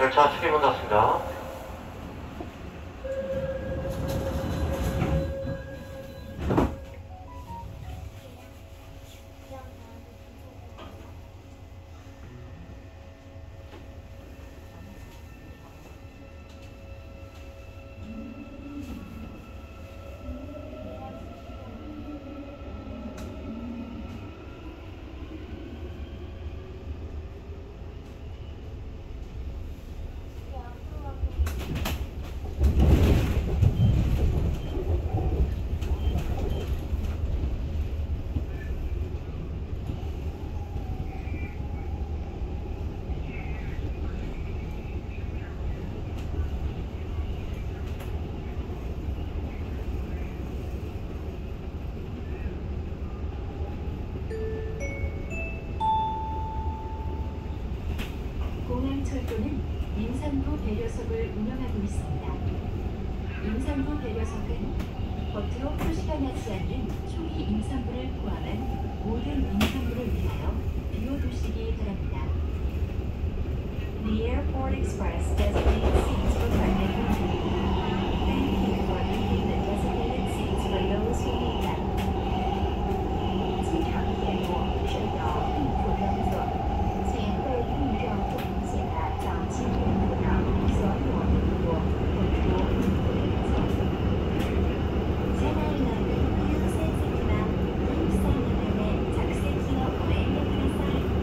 열차 출입문 닫습니다. 공항철도는 임산부 배려석을 운영하고 있습니다. 임산부 배려석은 겉으로 표시가 나지 않는 초기 임산부를 포함한 모든 임산부를 위하여 비워두시기 바랍니다. The Airport Express designated seats for pregnant women. Thank you for leaving the designated seats for those who need them. 机场电路设有地铺灯座，请为运证不明显的早期孕妇等所有孕妇配出孕妇令座。車内の妊婦優先席は妊婦さんのため着席をご遠慮ください。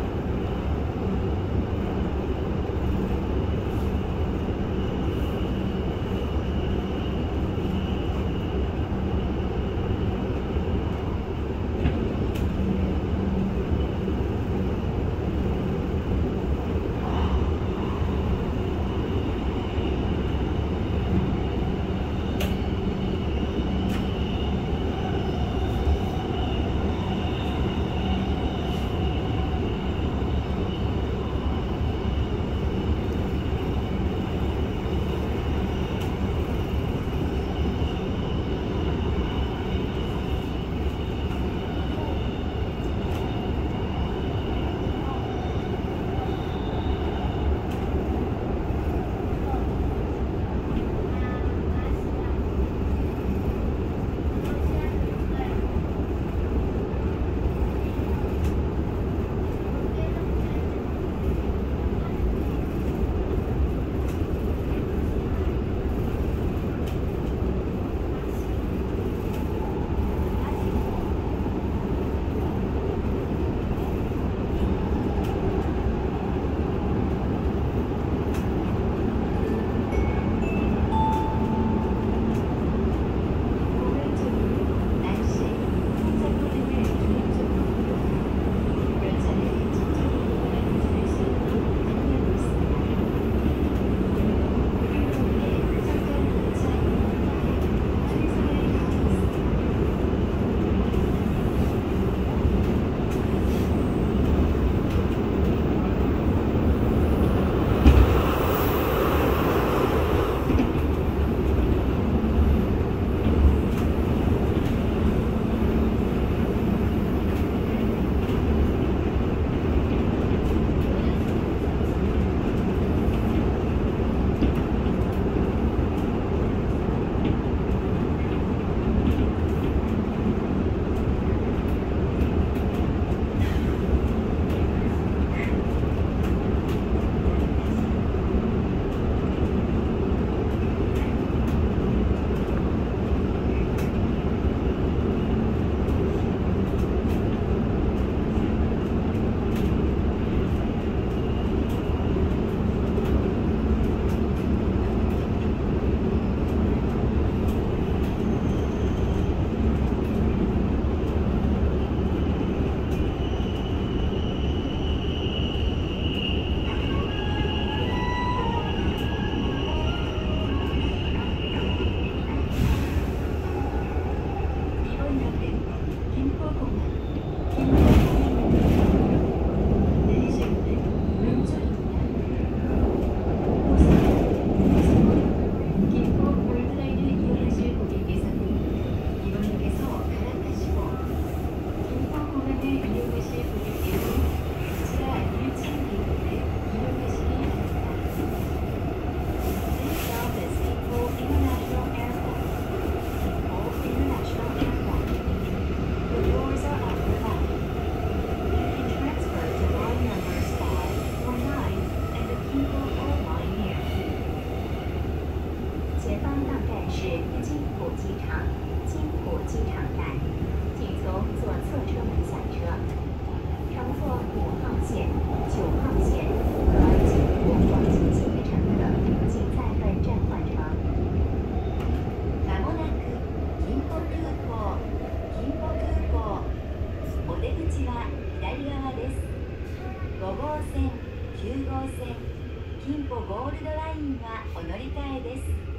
金浦ゴールドラインはお乗り換えです。